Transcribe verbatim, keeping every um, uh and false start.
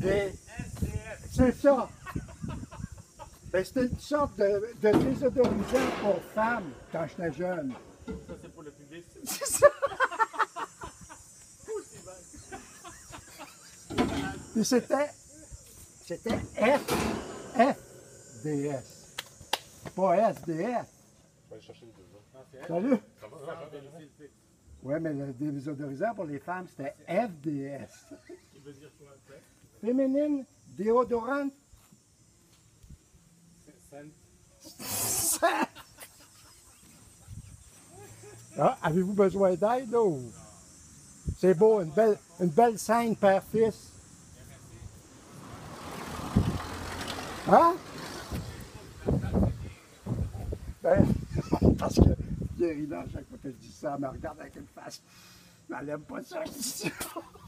des... C'est ça. Ben, c'était une sorte de, de désodorisant pour femmes quand j'étais jeune. Ça, c'est pour le public. C'est ça. Puis c'était... C'était F... F D S. Pas S D F. Je vais aller chercher le deux. Salut. Ça va, ça va. Oui, mais le désodorisant pour les femmes, c'était F D S. Il veut dire quoi après? Féminine, déodorant. Ah, avez-vous besoin d'aide, là? Ou... C'est beau, une belle, une belle scène père-fils. Hein? Ben, parce que Thierry, là, à chaque fois que je dis ça, elle me regarde avec une face. Elle n'aime pas ça, je dis ça.